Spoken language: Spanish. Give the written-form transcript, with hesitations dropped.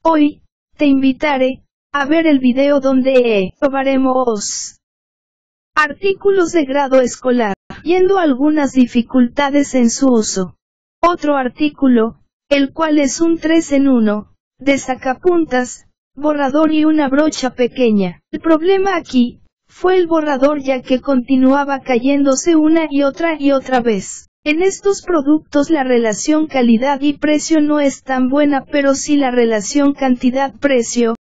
Hoy, te invitaré a ver el video donde probaremos artículos de grado escolar, viendo algunas dificultades en su uso. Otro artículo, el cual es un 3 en 1, de sacapuntas, borrador y una brocha pequeña. El problema aquí fue el borrador, ya que continuaba cayéndose una y otra vez. En estos productos la relación calidad y precio no es tan buena, pero sí la relación cantidad-precio.